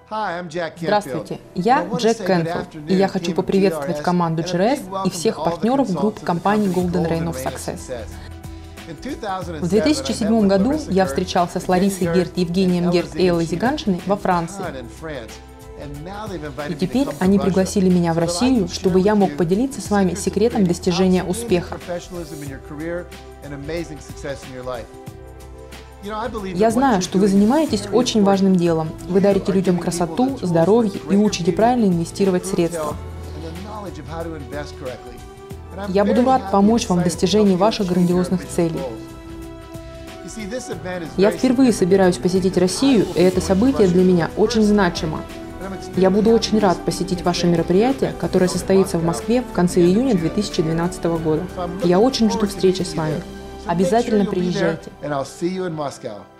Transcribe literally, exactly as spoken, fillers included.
Здравствуйте, я Джек Кенфилд, и я хочу поприветствовать команду джи ар эс и всех партнеров группы компании Golden Reign of Success. В две тысячи седьмом году я встречался с Ларисой Герт, Евгением Герт и Эллой Зиганшиной во Франции. И теперь они пригласили меня в Россию, чтобы я мог поделиться с вами секретом достижения успеха. Я знаю, что вы занимаетесь очень важным делом. Вы дарите людям красоту, здоровье и учите правильно инвестировать средства. Я буду рад помочь вам в достижении ваших грандиозных целей. Я впервые собираюсь посетить Россию, и это событие для меня очень значимо. Я буду очень рад посетить ваше мероприятие, которое состоится в Москве в конце июня две тысячи двенадцатого года. Я очень жду встречи с вами. Обязательно приезжайте.